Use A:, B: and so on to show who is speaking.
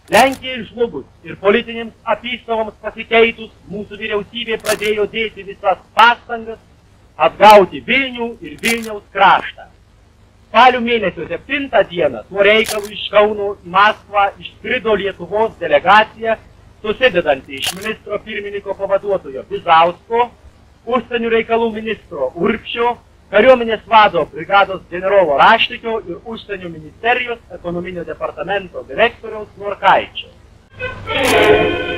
A: Lenkijai žlugus ir politinėms apystovams pasikeitus, mūsų vyriausybė pradėjo dėti visas pastangas atgauti Vilnių ir Vilniaus kraštą. Spalio mėnesio 7 dieną tuo reikalu iš Kauno į Maskvą išskrido Lietuvos delegacija, susidedanti iš ministro pirmininko pavaduotojo Bizausko, užsienio reikalų ministro Urbšio, kariuomenės vado brigados generolo Raštikio ir užsienio ministerijos ekonominio departamento direktoriaus Norkaičio.